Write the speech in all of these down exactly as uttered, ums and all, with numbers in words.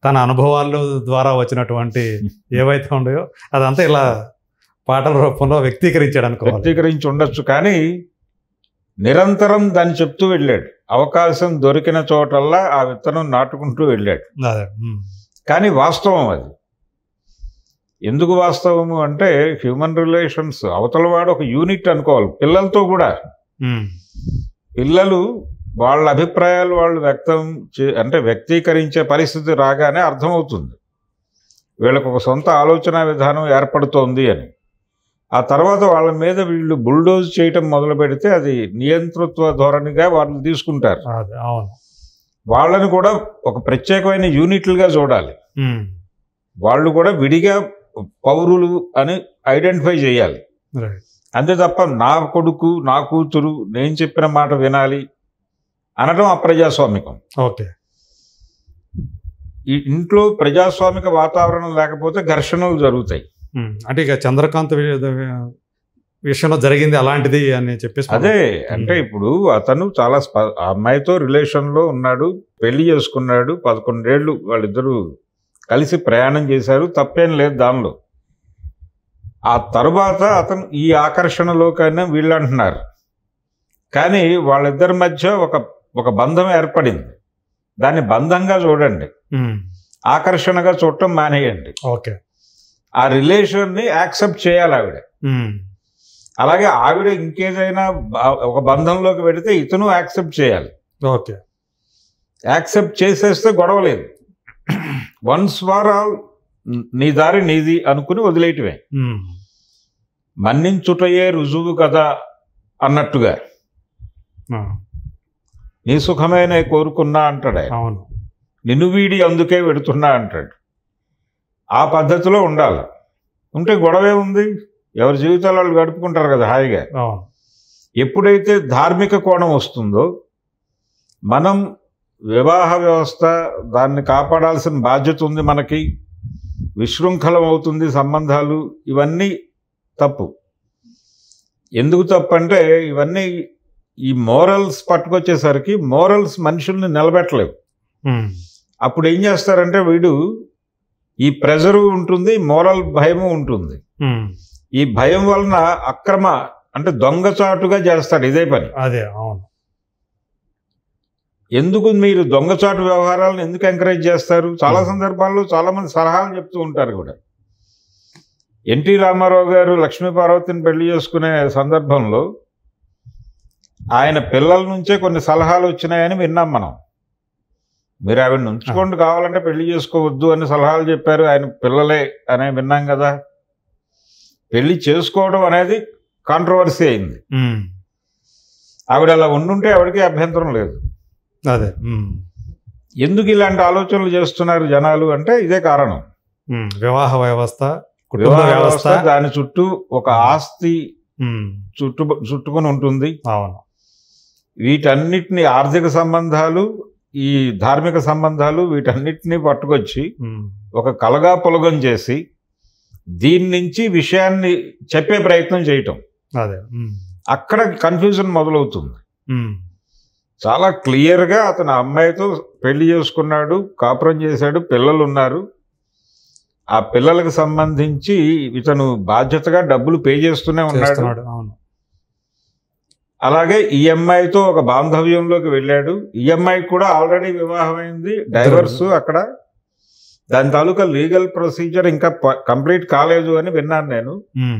తన అనుభవాల ద్వారా వచ్చినటువంటి ఏవైతే ఉన్నాయో అదంతా ఇలా పాటల రూపంలో వ్యక్తీకరించాడు అనుకోవాలి. వ్యక్తీకరించి ఉండొచ్చు, కానీ నిరంతరం దాన్ని చెప్తూ వెళ్ళాడు. అవకాశం దొరికిన చోటల్లా ఆ విత్తనం నాటుకుంటూ వెళ్ళాడు. అదే కానీ వాస్తవం అది. ఎందుకు వాస్తవము అంటే హ్యూమన్ రిలేషన్స్ అవతల వాడు ఒక యూనిట్ అనుకోవాలి. పిల్లలతో కూడా పిల్లలు వాళ్ళ అభిప్రాయాలు వాళ్ళు వ్యక్తం అంటే వ్యక్తీకరించే పరిస్థితి రాగానే అర్థమవుతుంది వీళ్ళకు ఒక సొంత ఆలోచన విధానం ఏర్పడుతోంది అని. ఆ తర్వాత వాళ్ళ మీద వీళ్ళు బుల్డోజ్ చేయటం మొదలు పెడితే అది నియంతృత్వ ధోరణిగా వాళ్ళు తీసుకుంటారు. వాళ్ళని కూడా ఒక ప్రత్యేకమైన యూనిట్లుగా చూడాలి. వాళ్ళు కూడా విడిగా పౌరులు అని ఐడెంటిఫై చేయాలి. అంతే తప్ప నా కొడుకు నా కూతురు నేను చెప్పిన మాట వినాలి అనడం అప్రజాస్వామికం. ఓకే, ఈ ఇంట్లో ప్రజాస్వామిక వాతావరణం లేకపోతే ఘర్షణలు జరుగుతాయి. అంటే ఇక చంద్రకాంత్ విషయంలో జరిగింది అలాంటిది అని చెప్పేసి అదే. అంటే ఇప్పుడు అతను చాలా అమ్మాయితో రిలేషన్లో ఉన్నాడు, పెళ్లి చేసుకున్నాడు, పదకొండేళ్ళు వాళ్ళిద్దరూ కలిసి ప్రయాణం చేశారు, తప్పేం లేదు దానిలో. ఆ తర్వాత అతను ఈ ఆకర్షణలోకైనా వీళ్ళు అంటున్నారు, కానీ వాళ్ళిద్దరి మధ్య ఒక ఒక బంధం ఏర్పడింది. దాన్ని బంధంగా చూడండి, ఆకర్షణగా చూడటం మానేయండి. ఓకే, ఆ రిలేషన్ని యాక్సెప్ట్ చేయాలి ఆవిడ. అలాగే ఆవిడ ఇంకేదైనా ఒక బంధంలోకి పెడితే ఇతను యాక్సెప్ట్ చేయాలి. ఓకే, యాక్సెప్ట్ చేసేస్తే గొడవ లేదు. వన్స్ ఫార్ ఆల్ నీ దారి నీది అనుకుని వదిలేయటమే. మన్నించుటయే రుజువు కదా అన్నట్టుగా నీ సుఖమే కోరుకున్నా అంటాడు ఆయన. అవును, నిన్ను వీడి అందుకే పెడుతున్నా అంటాడు. ఆ పద్ధతిలో ఉండాలి. ఉంటే గొడవే ఉంది, ఎవరి జీవితాలు వాళ్ళు గడుపుకుంటారు కదా హాయిగా. ఎప్పుడైతే ధార్మిక కోణం వస్తుందో మనం వివాహ వ్యవస్థ దాన్ని కాపాడాల్సిన బాధ్యత ఉంది మనకి, విశృంఖలం అవుతుంది సంబంధాలు, ఇవన్నీ తప్పు. ఎందుకు తప్పు అంటే ఇవన్నీ ఈ మోరల్స్ పట్టుకొచ్చేసరికి మోరల్స్ మనుషుల్ని నిలబెట్టలేవు. అప్పుడు ఏం చేస్తారంటే వీడు ఈ ప్రెజరు ఉంటుంది, మోరల్ భయము ఉంటుంది. ఈ భయం వలన అక్రమ అంటే దొంగచాటుగా చేస్తాడు ఇదే పని. అదే అవును. ఎందుకు మీరు దొంగచాటు వ్యవహారాలను ఎందుకు ఎంకరేజ్ చేస్తారు? చాలా సందర్భాల్లో చాలా మంది సలహాలు చెప్తూ ఉంటారు కూడా. ఎన్టీ రామారావు గారు లక్ష్మీ పార్వతిని పెళ్లి చేసుకునే సందర్భంలో ఆయన పిల్లల నుంచే కొన్ని సలహాలు వచ్చినాయని విన్నాం మనం. మీరు ఆవిడని ఉంచుకోండి, కావాలంటే పెళ్లి చేసుకోవద్దు అని సలహాలు చెప్పారు ఆయన పిల్లలే అనే విన్నాం కదా. పెళ్లి చేసుకోవడం అనేది కాంట్రవర్సీ అయింది. ఆవిడ అలా ఉండుంటే ఆవిడకి అభ్యంతరం లేదు. అదే ఎందుకు ఇలాంటి ఆలోచనలు చేస్తున్నారు జనాలు అంటే ఇదే కారణం. వివాహ వ్యవస్థ, వివాహ వ్యవస్థ దాని చుట్టూ ఒక ఆస్తి చుట్టు చుట్టుకొని ఉంటుంది. అవును, వీటన్నిటిని ఆర్థిక సంబంధాలు, ఈ ధార్మిక సంబంధాలు వీటన్నిటిని పట్టుకొచ్చి ఒక కలగా పొలగం చేసి దీని నుంచి విషయాన్ని చెప్పే ప్రయత్నం చేయటం. అదే అక్కడ కన్ఫ్యూజన్ మొదలవుతుంది. చాలా క్లియర్గా అతను అమ్మాయితో పెళ్లి చేసుకున్నాడు, కాపురం చేశాడు, పిల్లలు ఉన్నారు. ఆ పిల్లలకు సంబంధించి ఇతను బాధ్యతగా డబ్బులు పే చేస్తూనే ఉన్నాడు. అలాగే ఈ అమ్మాయితో ఒక బాంధవ్యంలోకి వెళ్ళాడు. ఈ అమ్మాయికి కూడా ఆల్రెడీ వివాహమైంది, డైవర్స్ అక్కడ. దాని తాలూకా లీగల్ ప్రొసీజర్ ఇంకా కంప్లీట్ కాలేదు అని విన్నాను నేను.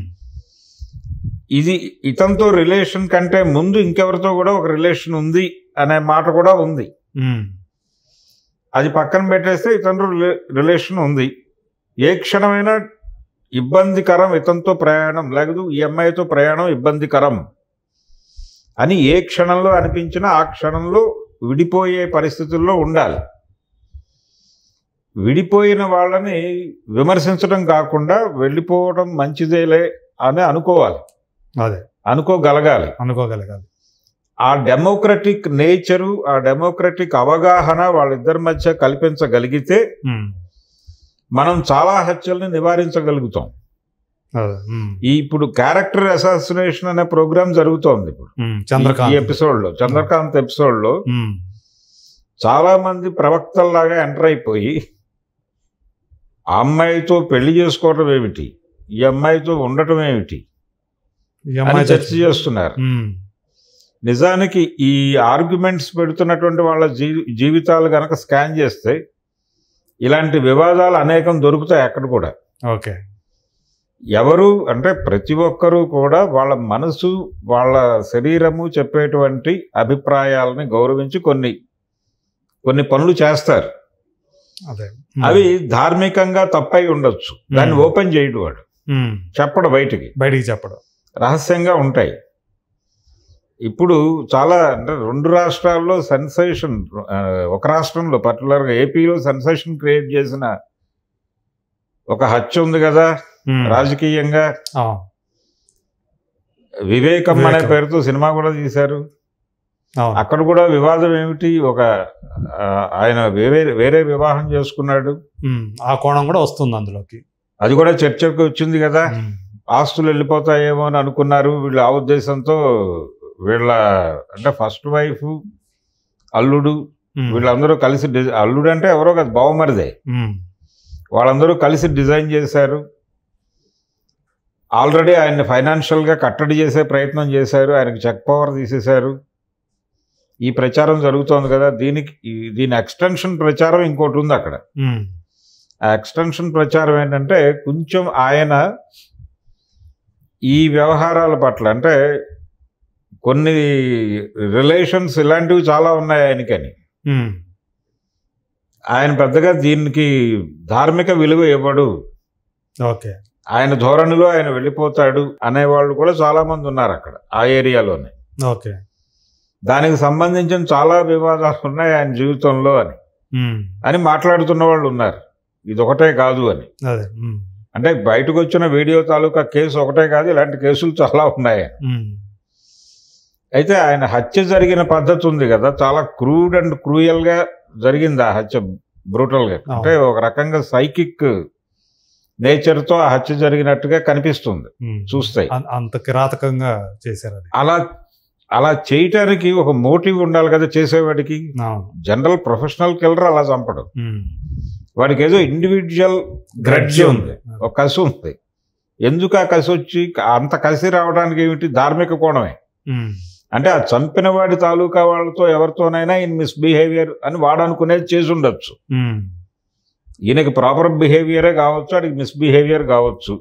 ఇది ఇతనితో రిలేషన్ కంటే ముందు ఇంకెవరితో కూడా ఒక రిలేషన్ ఉంది అనే మాట కూడా ఉంది. అది పక్కన పెట్టేస్తే ఇతను రిలేషన్ ఉంది. ఏ క్షణమైనా ఇబ్బందికరం ఇతనితో ప్రయాణం, లేదు ఈ అమ్మాయితో ప్రయాణం ఇబ్బందికరం అని ఏ క్షణంలో అనిపించినా ఆ క్షణంలో విడిపోయే పరిస్థితుల్లో ఉండాలి. విడిపోయిన వాళ్ళని విమర్శించడం కాకుండా వెళ్ళిపోవడం మంచిదేలే అని అనుకోవాలి. అదే అనుకోగలగాలి అనుకోగలగాలి ఆ డెమోక్రటిక్ నేచరు, ఆ డెమోక్రటిక్ అవగాహన వాళ్ళిద్దరి మధ్య కల్పించగలిగితే మనం చాలా హత్యల్ని నివారించగలుగుతాం. ఈ ఇప్పుడు క్యారెక్టర్ అసాసినేషన్ అనే ప్రోగ్రామ్ జరుగుతోంది ఇప్పుడు ఈ ఎపిసోడ్ లో, చంద్రకాంత్ ఎపిసోడ్ లో చాలా మంది ప్రవక్తల్లాగా ఎంటర్ అయిపోయి ఆ అమ్మాయితో పెళ్లి చేసుకోవడం ఏమిటి, ఈ అమ్మాయితో ఉండటం ఏమిటి అని చర్చ చేస్తున్నారు. నిజానికి ఈ ఆర్గ్యుమెంట్స్ పెడుతున్నటువంటి వాళ్ళ జీవి జీవితాలు కనుక స్కాన్ చేస్తే ఇలాంటి వివాదాలు అనేకం దొరుకుతాయి అక్కడ కూడా. ఓకే. ఎవరు అంటే ప్రతి ఒక్కరూ కూడా వాళ్ళ మనసు వాళ్ళ శరీరము చెప్పేటువంటి అభిప్రాయాలని గౌరవించి కొన్ని కొన్ని పనులు చేస్తారు. అవి ధార్మికంగా తప్పై ఉండొచ్చు, దాన్ని ఓపెన్ చేయడు వాడు, చెప్పడు, బయటికి బయటికి చెప్పడు, రహస్యంగా ఉంటాయి. ఇప్పుడు చాలా అంటే రెండు రాష్ట్రాల్లో సెన్సేషన్, ఒక రాష్ట్రంలో పర్టికులర్గా ఏపీలో సెన్సేషన్ క్రియేట్ చేసిన ఒక హత్య ఉంది కదా రాజకీయంగా, వివేకం అనే పేరుతో సినిమా కూడా తీశారు. అక్కడ కూడా వివాదం ఏమిటి, ఒక ఆయన వేరే వేరే వివాహం చేసుకున్నాడు, ఆ కోణం కూడా వస్తుంది అందులోకి, అది కూడా చర్చకు వచ్చింది కదా. ఆస్తులు వెళ్ళిపోతాయేమో అని అనుకున్నారు వీళ్ళు, ఆ ఉద్దేశంతో వీళ్ళ అంటే ఫస్ట్ వైఫ్, అల్లుడు, వీళ్ళందరూ కలిసి డిజైన్, అల్లుడు అంటే ఎవరో కదా బావమరిదే, వాళ్ళందరూ కలిసి డిజైన్ చేశారు. ఆల్రెడీ ఆయన్ని ఫైనాన్షియల్గా కట్టడి చేసే ప్రయత్నం చేశారు, ఆయనకు చెక్ పవర్ తీసేశారు. ఈ ప్రచారం జరుగుతోంది కదా, దీనికి దీని ఎక్స్టెన్షన్ ప్రచారం ఇంకోటి ఉంది అక్కడ. ఆ ఎక్స్టెన్షన్ ప్రచారం ఏంటంటే కొంచెం ఆయన ఈ వ్యవహారాల పట్ల అంటే కొన్ని రిలేషన్స్ ఇలాంటివి చాలా ఉన్నాయి ఆయనకని, ఆయన పెద్దగా దీనికి ధార్మిక విలువ ఇవ్వడు, ఓకే, ఆయన ధోరణిలో ఆయన వెళ్ళిపోతాడు అనేవాళ్ళు కూడా చాలా మంది ఉన్నారు అక్కడ ఆ ఏరియాలోనే. ఓకే. దానికి సంబంధించిన చాలా వివాదాలు ఉన్నాయి ఆయన జీవితంలో అని అని మాట్లాడుతున్న వాళ్ళు ఉన్నారు. ఇది ఒకటే కాదు అని. అంటే బయటకు వచ్చిన వీడియో తాలూకా కేసు ఒకటే కాదు, ఇలాంటి కేసులు చాలా ఉన్నాయి. అయితే ఆయన హత్య జరిగిన పద్ధతి ఉంది కదా, చాలా క్రూడ్ అండ్ క్రూయల్గా జరిగింది ఆ హత్య, బ్రూటల్గా. అంటే ఒక రకంగా సైకిక్ నేచర్తో ఆ హత్య జరిగినట్టుగా కనిపిస్తుంది చూస్తే. అంత కిరాతకంగా చేశారు. అలా అలా చేయటానికి ఒక మోటివ్ ఉండాలి కదా చేసేవాడికి. జనరల్ ప్రొఫెషనల్ కిల్లర్ అలా చంపడం, వాడికి ఏదో ఇండివిజువల్ గ్రడ్జ్ ఉంది, ఒక కసి ఉంది. ఎందుకు ఆ కసి వచ్చి అంత కసి రావడానికి ఏమిటి, ధార్మిక కోణమే. అంటే ఆ చంపిన వాడి తాలూకా వాళ్ళతో ఎవరితోనైనా ఈయన మిస్బిహేవియర్ అని వాడు అనుకునేది చేసి ఉండొచ్చు. ఈయనకి ప్రాపర్ బిహేవియరే కావచ్చు, వాడికి మిస్బిహేవియర్ కావచ్చు.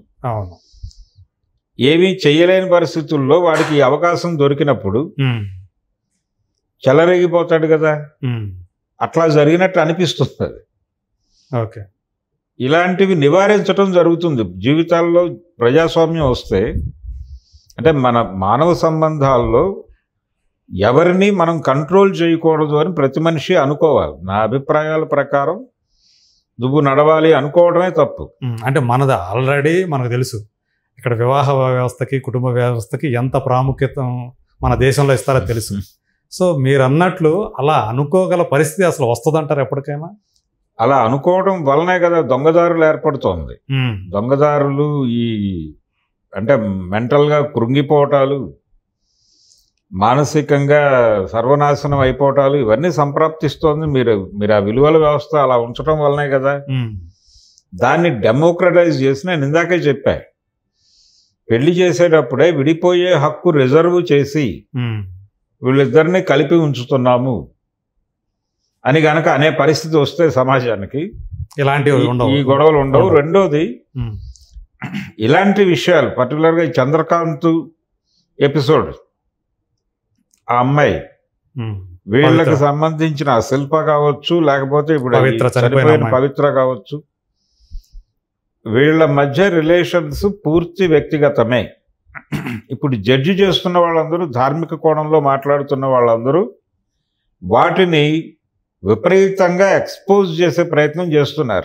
ఏమీ చెయ్యలేని పరిస్థితుల్లో వాడికి అవకాశం దొరికినప్పుడు చెలరేగిపోతాడు కదా, అట్లా జరిగినట్టు అనిపిస్తుంది. ఓకే. ఇలాంటివి నివారించడం జరుగుతుంది జీవితాల్లో. ప్రజాస్వామ్యం వస్తే అంటే మన మానవ సంబంధాల్లో ఎవరిని మనం కంట్రోల్ చేయకూడదు అని ప్రతి మనిషి అనుకోవాలి. నా అభిప్రాయాల ప్రకారం నువ్వు నడవాలి అనుకోవడమే తప్పు. అంటే మనది ఆల్రెడీ మనకు తెలుసు, ఇక్కడ వివాహ వ్యవస్థకి కుటుంబ వ్యవస్థకి ఎంత ప్రాముఖ్యత మన దేశంలో ఇస్తారో తెలుసు. సో మీరు అన్నట్లు అలా అనుకోగల పరిస్థితి అసలు వస్తుందంటారు ఎప్పటికైనా? అలా అనుకోవడం వల్లనే కదా దొంగదారులు ఏర్పడుతోంది. దొంగదారులు ఈ అంటే మెంటల్గా కృంగిపోవటాలు, మానసికంగా సర్వనాశనం అయిపోవటాలు ఇవన్నీ సంప్రాప్తిస్తోంది. మీరు మీరు ఆ విలువల వ్యవస్థ అలా ఉంచడం వల్లనే కదా. దాన్ని డెమోక్రటైజ్ చేసి నేను ఇందాకే చెప్పా, పెళ్లి చేసేటప్పుడే విడిపోయే హక్కు రిజర్వ్ చేసి వీళ్ళిద్దరిని కలిపి ఉంచుతున్నాము అని గనక అనే పరిస్థితి వస్తే సమాజానికి ఇలాంటివి ఈ గొడవలు ఉండవు. రెండోది, ఇలాంటి విషయాలు పర్టికులర్గా చంద్రకాంత్ ఎపిసోడ్, ఆ అమ్మాయి వీళ్ళకి సంబంధించిన శిల్ప కావచ్చు, లేకపోతే ఇప్పుడు చనిపోయిన పవిత్ర కావచ్చు, వీళ్ళ మధ్య రిలేషన్స్ పూర్తి వ్యక్తిగతమే. ఇప్పుడు జడ్జి చేస్తున్న వాళ్ళందరూ, ధార్మిక కోణంలో మాట్లాడుతున్న వాళ్ళందరూ వాటిని విపరీతంగా ఎక్స్పోజ్ చేసే ప్రయత్నం చేస్తున్నారు.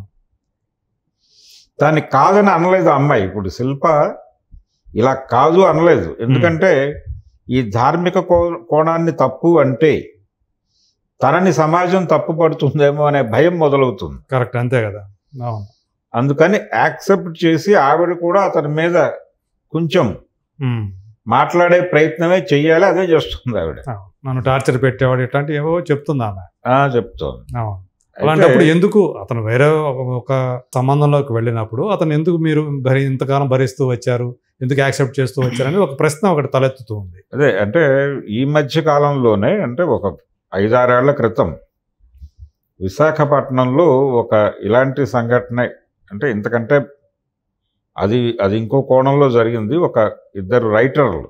దాన్ని కాదని అనలేదు అమ్మాయి. ఇప్పుడు శిల్ప ఇలా కాదు అనలేదు, ఎందుకంటే ఈ ధార్మిక కోణాన్ని తప్పు అంటే తనని సమాజం తప్పు పడుతుందేమో అనే భయం మొదలవుతుంది. కరెక్ట్, అంతే కదా. అందుకని యాక్సెప్ట్ చేసి ఆవిడ కూడా అతని మీద కొంచెం మాట్లాడే ప్రయత్నమే చెయ్యాలి, అదే చేస్తుంది ఆవిడ. నన్ను టార్చర్ పెట్టేవాడు ఇట్లాంటి ఏవో చెప్తుంది ఆమె, చెప్తోంది. అలాంటప్పుడు ఎందుకు అతను వేరే ఒక సంబంధంలోకి వెళ్ళినప్పుడు అతను ఎందుకు మీరు భరి ఇంతకాలం భరిస్తూ వచ్చారు, ఎందుకు యాక్సెప్ట్ చేస్తూ వచ్చారని ఒక ప్రశ్న ఒకటి తలెత్తుతూ ఉంది. అదే అంటే ఈ మధ్య కాలంలోనే అంటే ఒక ఐదారేళ్ల క్రితం విశాఖపట్నంలో ఒక ఇలాంటి సంఘటన, అంటే ఇంతకంటే అది అది ఇంకో కోణంలో జరిగింది. ఒక ఇద్దరు రైటర్లు,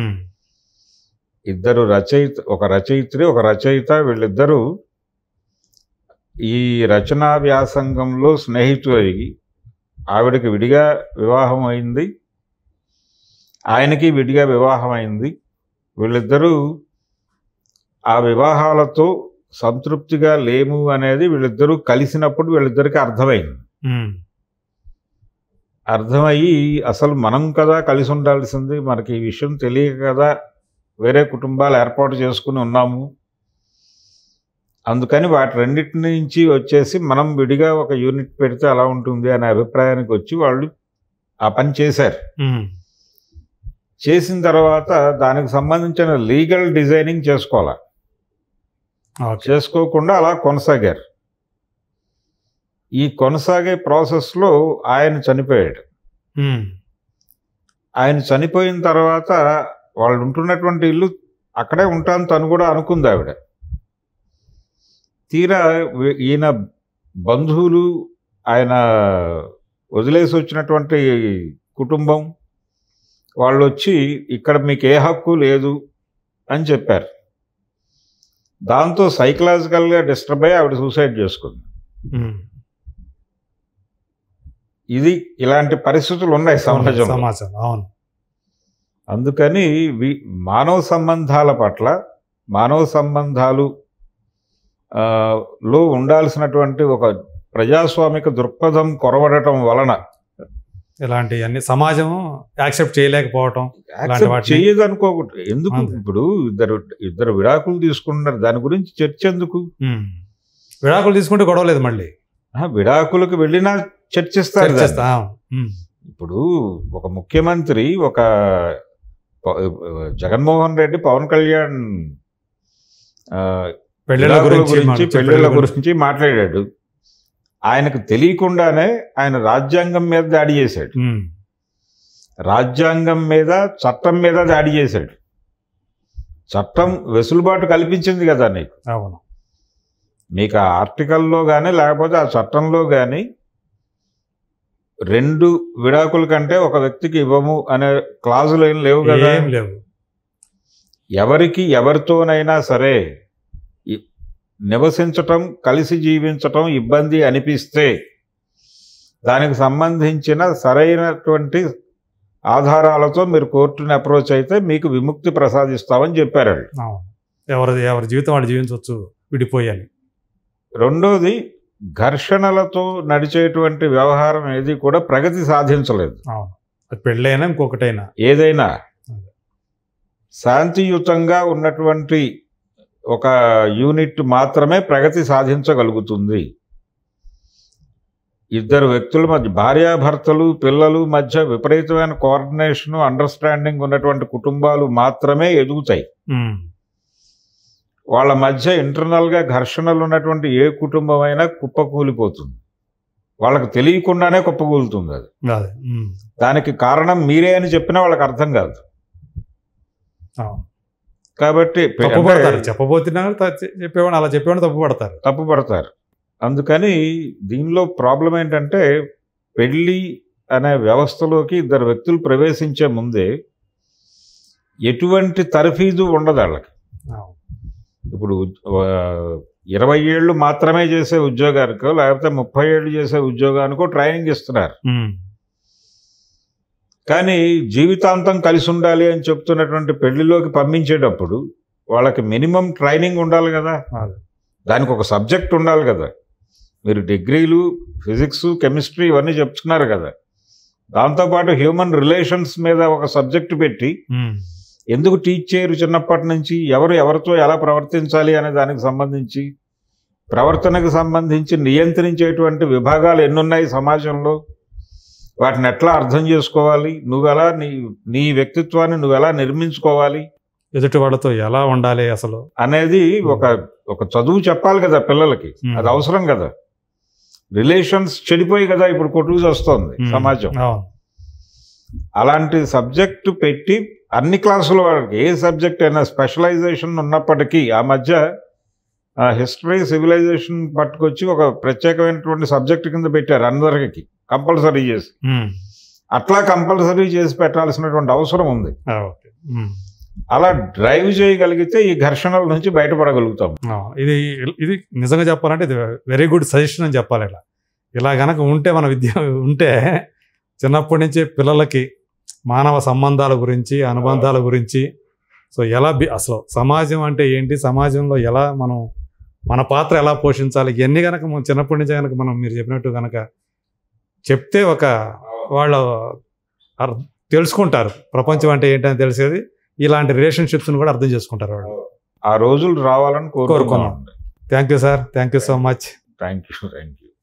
ఇద్దరు రచయిత, ఒక రచయిత్రి ఒక రచయిత, వీళ్ళిద్దరూ ఈ రచనా వ్యాసంగంలో స్నేహితులై ఆవిడకి విడిగా వివాహం అయింది, ఆయనకి విడిగా వివాహం అయింది. వీళ్ళిద్దరూ ఆ వివాహాలతో సంతృప్తిగా లేము అనేది వీళ్ళిద్దరూ కలిసినప్పుడు వీళ్ళిద్దరికి అర్థమైంది. అర్థమయ్యి అసలు మనం కదా కలిసి ఉండాల్సింది, మనకి ఈ విషయం తెలియక కదా వేరే కుటుంబాలు ఏర్పాటు చేసుకుని ఉన్నాము, అందుకని వాటి రెండింటి నుంచి వచ్చేసి మనం విడిగా ఒక యూనిట్ పెడితే అలా ఉంటుంది అనే అభిప్రాయానికి వచ్చి వాళ్ళు ఆ పని చేశారు. చేసిన తర్వాత దానికి సంబంధించిన లీగల్ డిజైనింగ్ చేసుకోవాలి, చేసుకోకుండా అలా కొనసాగారు. ఈ కొనసాగే ప్రాసెస్లో ఆయన చనిపోయాడు. ఆయన చనిపోయిన తర్వాత వాళ్ళు ఉంటున్నటువంటి ఇల్లు అక్కడే ఉంటాను తను కూడా అనుకుంది ఆవిడ. తీరా ఈయన బంధువులు, ఆయన వదిలేసి వచ్చినటువంటి కుటుంబం వాళ్ళు వచ్చి ఇక్కడ మీకు ఏ హక్కు లేదు అని చెప్పారు. దాంతో సైకలాజికల్గా డిస్టర్బ్ అయ్యి ఆవిడ సూసైడ్ చేసుకుంది. ఇది ఇలాంటి పరిస్థితులు ఉన్నాయి సమాజంలో. అవును. అందుకని మానవ సంబంధాల పట్ల, మానవ సంబంధాలు లో ఉండాల్సినటువంటి ఒక ప్రజాస్వామిక దృక్పథం కొరవడటం వలన ఇలాంటి అన్ని సమాజం యాక్సెప్ట్ చేయలేకపోవటం, చేయదు అనుకోకూడదు. ఎందుకు ఇప్పుడు ఇద్దరు ఇద్దరు విడాకులు తీసుకుంటున్నారు, దాని గురించి చర్చ ఎందుకు? విడాకులు తీసుకుంటే గొడవ లేదు, మళ్ళీ విడాకులకు వెళ్ళినా చర్చిస్తారు. ఇప్పుడు ఒక ముఖ్యమంత్రి, ఒక జగన్మోహన్ రెడ్డి పవన్ కళ్యాణ్ పెళ్లిళ్ళ గురించి పెళ్లిళ్ళ గురించి మాట్లాడాడు. ఆయనకు తెలియకుండానే ఆయన రాజ్యాంగం మీద దాడి చేశాడు, రాజ్యాంగం మీద చట్టం మీద దాడి చేశాడు. చట్టం వెసులుబాటు కల్పించింది కదా నీకు. అవును. మీకు ఆ ఆర్టికల్లో కానీ లేకపోతే ఆ చట్టంలో కానీ రెండు విడాకుల కంటే ఒక వ్యక్తికి ఇవ్వము అనే క్లాజులు ఏం లేవు కదా. ఏం లేవు. ఎవరికి ఎవరితోనైనా సరే నివసించటం, కలిసి జీవించటం ఇబ్బంది అనిపిస్తే దానికి సంబంధించిన సరైనటువంటి ఆధారాలతో మీరు కోర్టుని అప్రోచ్ అయితే మీకు విముక్తి ప్రసాదిస్తామని చెప్పారు. ఎవరి ఎవరి జీవితం వాళ్ళు జీవించవచ్చు విడిపోయాలి. రెండోది, ఘర్షణలతో నడిచేటువంటి వ్యవహారం ఏది కూడా ప్రగతి సాధించలేదు. పెళ్ళైనా ఇంకొకటైనా ఏదైనా శాంతియుతంగా ఉన్నటువంటి ఒక యూనిట్ మాత్రమే ప్రగతి సాధించగలుగుతుంది. ఇద్దరు వ్యక్తుల మధ్య, భార్యాభర్తలు, పిల్లలు మధ్య విపరీతమైన కోఆర్డినేషన్, అండర్స్టాండింగ్ ఉన్నటువంటి కుటుంబాలు మాత్రమే ఎదుగుతాయి. వాళ్ళ మధ్య ఇంటర్నల్గా ఘర్షణలు ఉన్నటువంటి ఏ కుటుంబం అయినా కుప్పకూలిపోతుంది. వాళ్ళకి తెలియకుండానే కుప్పకూలుతుంది అది. దానికి కారణం మీరే అని చెప్పినా వాళ్ళకి అర్థం కాదు. కాబట్టి చెప్పబోతున్నారు, చెప్పేవాడు అలా చెప్పేవాడు తప్పు పడతారు తప్పు పడతారు అందుకని దీనిలో ప్రాబ్లం ఏంటంటే, పెళ్ళి అనే వ్యవస్థలోకి ఇద్దరు వ్యక్తులు ప్రవేశించే ముందే ఎటువంటి తర్ఫీదు ఉండదు వాళ్ళకి. ఇప్పుడు ఇరవై ఏళ్ళు మాత్రమే చేసే ఉద్యోగానికో లేకపోతే ముప్పై ఏళ్ళు చేసే ఉద్యోగానికో ట్రైనింగ్ ఇస్తున్నారు. కానీ జీవితాంతం కలిసి ఉండాలి అని చెప్తున్నటువంటి పెళ్లిలోకి పంపించేటప్పుడు వాళ్ళకి మినిమం ట్రైనింగ్ ఉండాలి కదా, దానికి ఒక సబ్జెక్ట్ ఉండాలి కదా. మీరు డిగ్రీలు, ఫిజిక్స్, కెమిస్ట్రీ ఇవన్నీ చెప్తున్నారు కదా, దాంతోపాటు హ్యూమన్ రిలేషన్స్ మీద ఒక సబ్జెక్ట్ పెట్టి ఎందుకు టీచ్ చేయరు చిన్నప్పటి నుంచి? ఎవరు ఎవరితో ఎలా ప్రవర్తించాలి అనే దానికి సంబంధించి, ప్రవర్తనకు సంబంధించి నియంత్రించేటువంటి విభాగాలు ఎన్నున్నాయి సమాజంలో, వాటిని ఎట్లా అర్థం చేసుకోవాలి, నువ్వెలా నీ నీ వ్యక్తిత్వాన్ని నువ్వెలా నిర్మించుకోవాలి, ఎదుటి వాళ్ళతో ఎలా ఉండాలి అసలు అనేది ఒక ఒక చదువు చెప్పాలి కదా పిల్లలకి. అది అవసరం కదా. రిలేషన్స్ చెడిపోయి కదా ఇప్పుడు కొట్టుకు వస్తుంది సమాజం. అలాంటి సబ్జెక్టు పెట్టి అన్ని క్లాసుల వాళ్ళకి ఏ సబ్జెక్ట్ అయినా స్పెషలైజేషన్ ఉన్నప్పటికీ ఆ మధ్య హిస్టరీ సివిలైజేషన్ పట్టుకొచ్చి ఒక ప్రత్యేకమైనటువంటి సబ్జెక్ట్ కింద పెట్టారు అందరికి కంపల్సరీ చేసి. అట్లా కంపల్సరీ చేసి పెట్టాల్సినటువంటి అవసరం ఉంది. అలా డ్రైవ్ చేయగలిగితే ఈ ఘర్షణల నుంచి బయటపడగలుగుతాం. ఇది ఇది నిజంగా చెప్పాలంటే ఇది వెరీ గుడ్ సజెషన్ అని చెప్పాలి. ఇలా ఇలా కనుక ఉంటే మన విద్య ఉంటే చిన్నప్పటి నుంచి పిల్లలకి మానవ సంబంధాల గురించి అనుబంధాల గురించి సో ఎలా అసలు సమాజం అంటే ఏంటి, సమాజంలో ఎలా మనం మన పాత్ర ఎలా పోషించాలి, ఇవన్నీ కనుక మనం చిన్నప్పటి నుంచి కనుక మనం మీరు చెప్పినట్టు కనుక చెప్తే ఒక వాళ్ళు తెలుసుకుంటారు ప్రపంచం అంటే ఏంటని తెలిసేది. ఇలాంటి రిలేషన్షిప్స్ని కూడా అర్థం చేసుకుంటారు వాళ్ళు. ఆ రోజులు రావాలని కోరుకున్నాం. Thank you sir, thank you so much. Thank you thank you